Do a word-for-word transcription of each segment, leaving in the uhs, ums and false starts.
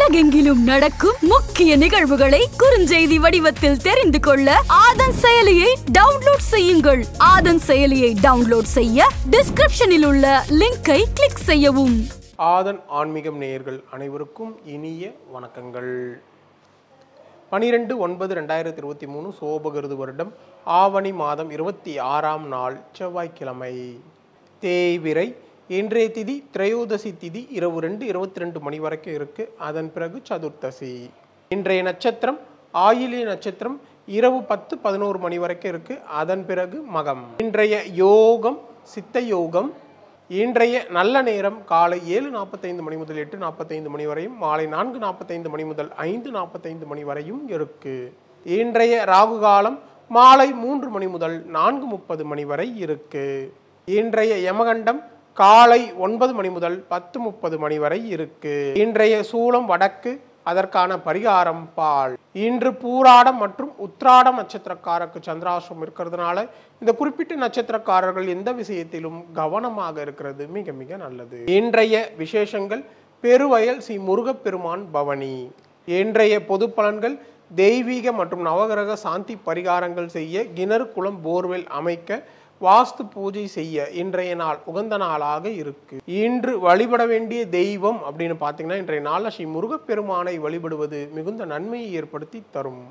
உலகெங்கிலும் நடக்கும் முக்கிய நிகழ்வுகளை குறுஞ்செய்தி வடிவத்தில் தெரிந்து கொள்ள ஆதன் செயலியை டவுன்லோட் செய்யுங்கள். ஆதன் செயலியை டவுன்லோட் செய்ய டிஸ்கிரிப்ஷனில் உள்ள லிங்கை கிளிக் செய்யவும். ஆதன் ஆன்மீகம் நேயர்கள் அனைவருக்கும் இனிய வணக்கங்கள். பனிரெண்டு ஒன்பது ரெண்டாயிரத்தி இருபத்தி மூணு சோபகிருது வருடம் ஆவணி மாதம் இருபத்தி ஆறாம் நாள் செவ்வாய்க்கிழமை. தேய்பிறை. இன்றைய திதி திரையோதசி திதி இரவு ரெண்டு இருபத்தி ரெண்டு மணி வரைக்கும் இருக்கு. அதன் பிறகு சதுர்த்தசி. இன்றைய நட்சத்திரம் ஆயிலிய நட்சத்திரம் இரவு பத்து பதினோரு மணி வரைக்கும் இருக்கு. அதன் பிறகு மகம். இன்றைய யோகம் சித்த யோகம். இன்றைய நல்ல நேரம் காலை ஏழு நாற்பத்தைந்து மணி முதல் எட்டு நாற்பத்தைந்து மணி வரையும், மாலை நான்கு நாற்பத்தைந்து மணி முதல் ஐந்து நாற்பத்தைந்து மணி வரையும் இருக்கு. இன்றைய ராகு காலம் மாலை மூன்று மணி முதல் நான்கு முப்பது மணி வரை இருக்கு. இன்றைய யமகண்டம் காலை ஒன்பது மணி முதல் பத்து முப்பது மணி வரை இருக்கு. இன்றைய சூலம் வடக்கு. அதற்கான பரிகாரம் பால். இன்று பூராடம் மற்றும் உத்திராடம் நட்சத்திரக்காரருக்கு சந்திராசிரமம் இருக்கிறதுனால இந்த குறிப்பிட்ட நட்சத்திரக்காரர்கள் எந்த விஷயத்திலும் கவனமாக இருக்கிறது மிக மிக நல்லது. இன்றைய விசேஷங்கள் பெருவயல் ஸ்ரீ முருகப்பெருமான் பவனி. இன்றைய பொது பலன்கள் தெய்வீக மற்றும் நவகிரக சாந்தி பரிகாரங்கள் செய்ய, கிணறு குளம் போர்வெல் அமைக்க, வாஸ்து பூஜை செய்ய இன்றைய நாள் உகந்த நாளாக இருக்கு. இன்று வழிபட வேண்டிய தெய்வம் அப்படின்னு பார்த்தீங்கன்னா இன்றைய நாளில் ஸ்ரீ முருகப்பெருமானை வழிபடுவது மிகுந்த நன்மையை ஏற்படுத்தி தரும்.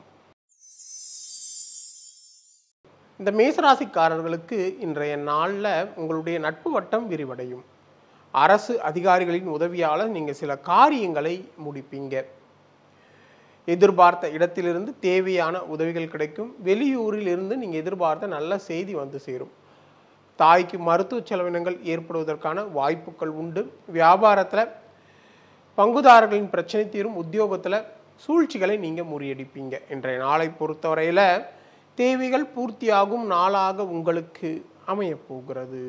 இந்த மேசராசிக்காரர்களுக்கு இன்றைய நாளில் உங்களுடைய நட்பு வட்டம் விரிவடையும். அரசு அதிகாரிகளின் உதவியால் நீங்கள் சில காரியங்களை முடிப்பீங்க. எதிர்பார்த்த இடத்திலிருந்து தேவையான உதவிகள் கிடைக்கும். வெளியூரில் இருந்து நீங்கள் எதிர்பார்த்த நல்ல செய்தி வந்து சேரும். தாய்க்கு மருத்துவ செலவினங்கள் ஏற்படுவதற்கான வாய்ப்புகள் உண்டு. வியாபாரத்தில் பங்குதாரர்களின் பிரச்சனை தீரும். உத்தியோகத்தில் சூழ்ச்சிகளை நீங்கள் முறியடிப்பீங்க. இன்றைய நாளை பொறுத்தவரையில் தேவைகள் பூர்த்தியாகும் நாளாக உங்களுக்கு அமையப்போகிறது.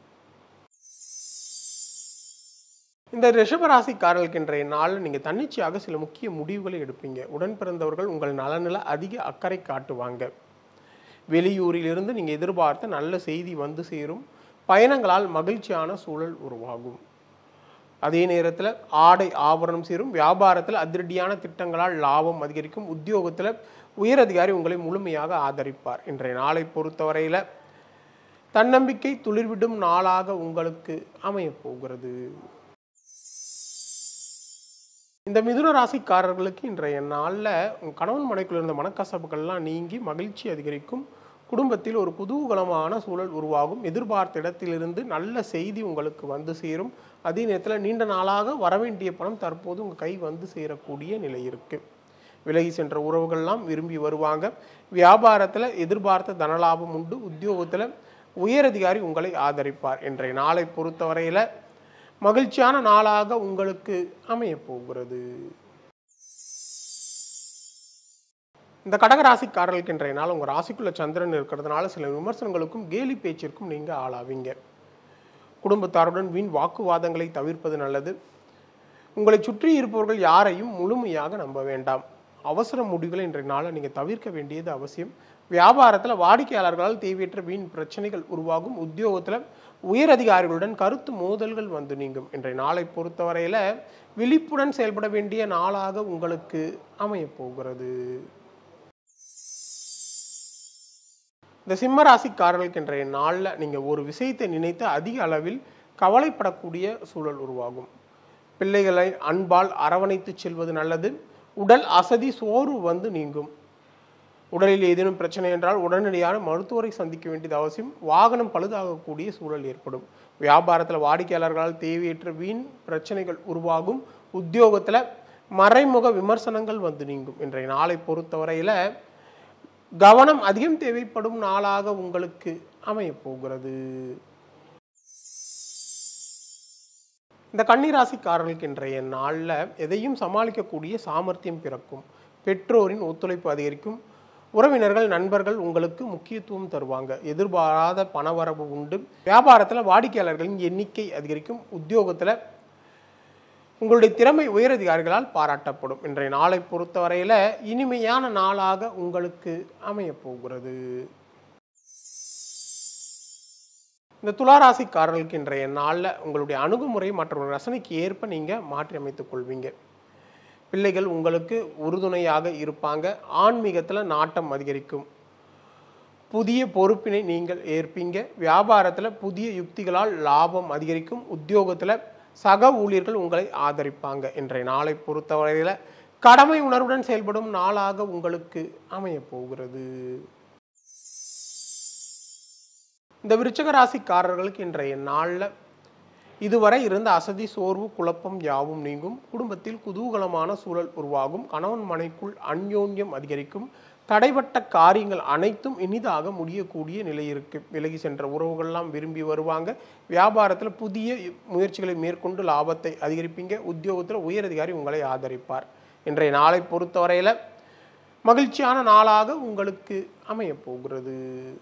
இந்த ரிஷபராசிக்காரர்களுக்கு இன்றைய நாளில் நீங்கள் தன்னிச்சையாக சில முக்கிய முடிவுகளை எடுப்பீங்க. உடன் பிறந்தவர்கள் உங்கள் நலனில் அதிக அக்கறை காட்டுவாங்க. வெளியூரில் இருந்து நீங்கள் எதிர்பார்த்த நல்ல செய்தி வந்து சேரும். பயணங்களால் மகிழ்ச்சியான சூழல் உருவாகும். அதே நேரத்தில் ஆடை ஆபரணம் சேரும். வியாபாரத்தில் அதிரடியான திட்டங்களால் லாபம் அதிகரிக்கும். உத்தியோகத்தில் உயரதிகாரி உங்களை முழுமையாக ஆதரிப்பார். இன்றைய நாளை பொறுத்தவரையில் தன்னம்பிக்கை துளிர்விடும் நாளாக உங்களுக்கு அமையப்போகிறது. இந்த மிதுன ராசிக்காரர்களுக்கு இன்றைய நாளில் உங்கள் கணவன் மனைக்குள் இருந்த மனக்கசப்புகள்லாம் நீங்கி மகிழ்ச்சி அதிகரிக்கும். குடும்பத்தில் ஒரு குதூகலமான சூழல் உருவாகும். எதிர்பார்த்த இடத்திலிருந்து நல்ல செய்தி உங்களுக்கு வந்து சேரும். அதே நேரத்தில் நீண்ட நாளாக வரவேண்டிய பணம் தற்போது உங்கள் கை வந்து சேரக்கூடிய நிலை இருக்குது. விலகி சென்ற உறவுகள்லாம் விரும்பி வருவாங்க. வியாபாரத்தில் எதிர்பார்த்த தனலாபம் உண்டு. உத்தியோகத்தில் உயரதிகாரி உங்களை ஆதரிப்பார். இன்றைய நாளை பொறுத்தவரையில் மகிழ்ச்சியான நாளாக உங்களுக்கு அமையப்போகிறது. இந்த கடகராசிக்காரர்களுக்கு இன்றைய நாள் உங்கள் ராசிக்குள்ள சந்திரன் இருக்கிறதுனால சில விமர்சனங்களுக்கும் கேலி பேச்சிற்கும் நீங்கள் ஆளாவீங்க. குடும்பத்தாருடன் வீண் வாக்குவாதங்களை தவிர்ப்பது நல்லது. உங்களை சுற்றி இருப்பவர்கள் யாரையும் முழுமையாக நம்ப வேண்டாம். அவசர முடிவுகளை இன்றைய நாளை நீங்கள் தவிர்க்க வேண்டியது அவசியம். வியாபாரத்தில் வாடிக்கையாளர்களால் தேவையற்ற வீண் பிரச்சனைகள் உருவாகும். உத்தியோகத்தில் உயர் அதிகாரிகளுடன் கருத்து மோதல்கள் வந்து நீங்கும். இன்றைய நாளை பொறுத்தவரையில் விழிப்புடன் செயல்பட வேண்டிய நாளாக உங்களுக்கு அமையப்போகிறது. இந்த சிம்ம ராசிக்காரர்களுக்கு இன்றைய நாளில் நீங்கள் ஒரு விஷயத்தை நினைத்து அதிக அளவில் கவலைப்படக்கூடிய சூழல் உருவாகும். பிள்ளைகளை அன்பால் அரவணைத்து செல்வது நல்லது. உடல் அசதி சோர்வு வந்து நீங்கும். உடலில் ஏதேனும் பிரச்சனை என்றால் உடனடியான மருத்துவரை சந்திக்க வேண்டியது அவசியம். வாகனம் பழுதாகக்கூடிய சூழல் ஏற்படும். வியாபாரத்தில் வாடிக்கையாளர்களால் தேவையற்ற வீண் பிரச்சனைகள் உருவாகும். உத்தியோகத்தில் மறைமுக விமர்சனங்கள் வந்து நீங்கும். இன்றைய நாளை பொறுத்தவரையில் கவனம் அதிகம் தேவைப்படும் நாளாக உங்களுக்கு அமையப்போகிறது. இந்த கன்னிராசிக்காரர்களுக்கு இன்றைய நாளில் எதையும் சமாளிக்கக்கூடிய சாமர்த்தியம் பிறக்கும். பெற்றோரின் ஒத்துழைப்பு அதிகரிக்கும். உறவினர்கள் நண்பர்கள் உங்களுக்கு முக்கியத்துவம் தருவாங்க. எதிர்பாராத பணவரவு உண்டு. வியாபாரத்தில் வாடிக்கையாளர்களின் எண்ணிக்கை அதிகரிக்கும். உத்தியோகத்தில் உங்களுடைய திறமை உயரதிகாரிகளால் பாராட்டப்படும். இன்றைய நாளை பொறுத்தவரையில் இனிமையான நாளாக உங்களுக்கு அமையப்போகிறது. இந்த துளாராசிக்காரர்களுக்கு இன்றைய நாளில் உங்களுடைய அணுகுமுறை மற்றும் ரசனைக்கு ஏற்ப நீங்கள் மாற்றி அமைத்துக் கொள்வீங்க. பிள்ளைகள் உங்களுக்கு உறுதுணையாக இருப்பாங்க. ஆன்மீகத்தில் நாட்டம் அதிகரிக்கும். புதிய பொறுப்பினை நீங்கள் ஏற்பீங்க. வியாபாரத்தில் புதிய யுக்திகளால் லாபம் அதிகரிக்கும். உத்தியோகத்தில் சக ஊழியர்கள் உங்களை ஆதரிப்பாங்க. இன்றைய நாளை பொறுத்தவரையில் கடமை உணர்வுடன் செயல்படும் நாளாக உங்களுக்கு அமைய போகிறது. இந்த விருச்சிக ராசிக்காரர்களுக்கு இன்றைய நாளில் இதுவரை இருந்த அசதி, சோர்வு, குழப்பம் யாவும் நீங்கும். குடும்பத்தில் குதூகலமான சூழல் உருவாகும். கணவன் மனைக்குள் அந்யோன்யம் அதிகரிக்கும். தடைபட்ட காரியங்கள் அனைத்தும் இனிதாக முடியக்கூடிய நிலை இருக்கு. விலகி சென்ற உறவுகள்லாம் விரும்பி வருவாங்க. வியாபாரத்தில் புதிய முயற்சிகளை மேற்கொண்டு லாபத்தை அதிகரிப்பீங்க. உத்தியோகத்தில் உயரதிகாரி உங்களை ஆதரிப்பார். இன்றைய நாளை பொறுத்தவரையில் மகிழ்ச்சியான நாளாக உங்களுக்கு அமைய போகிறது.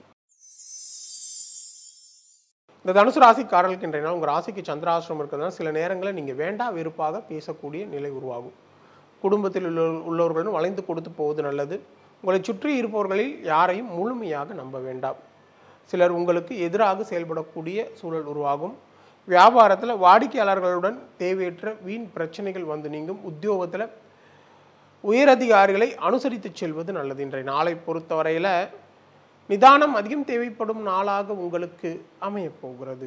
இந்த தனுசு ராசிக்காரர்களுக்கு இன்றைய நாள் உங்கள் ராசிக்கு சந்திராசிரமம் இருக்கிறதுனால சில நேரங்களில் நீங்கள் வேண்டா வெறுப்பாக பேசக்கூடிய நிலை உருவாகும். குடும்பத்தில் உள்ள உள்ளவர்களுடன் வளைந்து கொடுத்து போவது நல்லது. உங்களை சுற்றி இருப்பவர்களில் யாரையும் முழுமையாக நம்ப வேண்டாம். சிலர் உங்களுக்கு எதிராக செயல்படக்கூடிய சூழல் உருவாகும். வியாபாரத்தில் வாடிக்கையாளர்களுடன் தேவையற்ற வீண் பிரச்சனைகள் வந்து நீங்கும். உத்தியோகத்தில் உயரதிகாரிகளை அனுசரித்து செல்வது நல்லது. இன்றைய நாளை பொறுத்தவரையில் நிதானம் அதிகம் தேவைப்படும் நாளாக உங்களுக்கு அமைய போகிறது.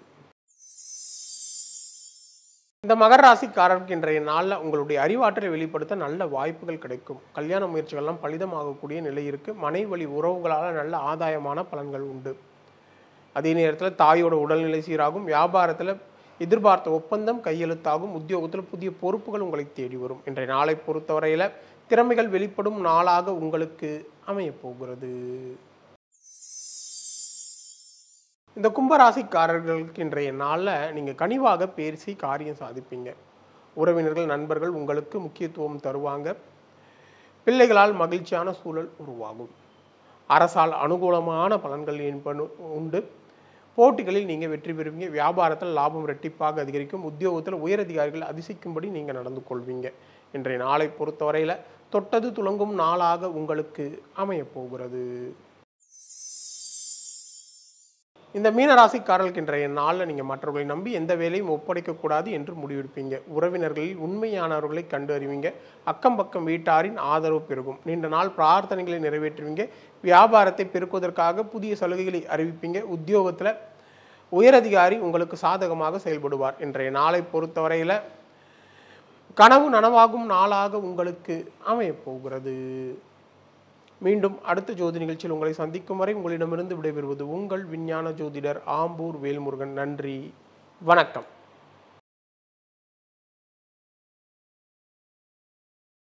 இந்த மகர ராசிக்காரருக்கு இன்றைய நாளில் உங்களுடைய அறிவாற்றலை வெளிப்படுத்த நல்ல வாய்ப்புகள் கிடைக்கும். கல்யாண முயற்சிகள்லாம் பலிதமாகக்கூடிய நிலை இருக்குது. மனை வழி உறவுகளால் நல்ல ஆதாயமான பலன்கள் உண்டு. அதே நேரத்தில் தாயோட உடல்நிலை சீராகும். வியாபாரத்தில் எதிர்பார்த்த ஒப்பந்தம் கையெழுத்தாகும். உத்தியோகத்தில் புதிய பொறுப்புகள் உங்களை தேடி வரும். இன்றைய நாளை பொறுத்தவரையில் திறமைகள் வெளிப்படும் நாளாக உங்களுக்கு அமைய போகிறது. இந்த கும்பராசிக்காரர்களுக்கு இன்றைய நாளில் நீங்கள் கனிவாக பேசி காரியம் சாதிப்பீங்க. உறவினர்கள், நண்பர்கள் உங்களுக்கு முக்கியத்துவம் தருவாங்க. பிள்ளைகளால் மகிழ்ச்சியான சூழல் உருவாகும். அரசால் அனுகூலமான பலன்கள் என்பது உண்டு. போட்டிகளில் நீங்கள் வெற்றி பெறுவீங்க. வியாபாரத்தில் லாபம் இரட்டிப்பாக அதிகரிக்கும். உத்தியோகத்தில் உயரதிகாரிகள் அதிசயிக்கும்படி நீங்கள் நடந்து கொள்வீங்க. இன்றைய நாளை பொறுத்தவரையில் தொட்டது துளங்கும் நாளாக உங்களுக்கு அமைய போகிறது. இந்த மீனராசிக்காரர்களுக்கு இன்றைய நாளில் நீங்கள் மற்றவர்களை நம்பி எந்த வேலையும் ஒப்படைக்கக்கூடாது என்று முடிவெடுப்பீங்க. உறவினர்களில் உண்மையானவர்களை கண்டு அறிவீங்க. அக்கம் பக்கம் வீட்டாரின் ஆதரவு பெருகும். நீண்ட நாள் பிரார்த்தனைகளை நிறைவேற்றுவீங்க. வியாபாரத்தை பெருக்குவதற்காக புதிய சலுகைகளை அறிவிப்பீங்க. உத்தியோகத்தில் உயரதிகாரி உங்களுக்கு சாதகமாக செயல்படுவார். இன்றைய நாளை பொறுத்தவரையில் கனவு நனவாகும் நாளாக உங்களுக்கு அமைய போகிறது. மீண்டும் அடுத்த ஜோதி நிகழ்ச்சியில் உங்களை சந்திக்கும் வரை உங்களிடமிருந்து விடைபெறுவது உங்கள் விஞ்ஞான ஜோதிடர் ஆம்பூர் வேல்முருகன். நன்றி, வணக்கம்.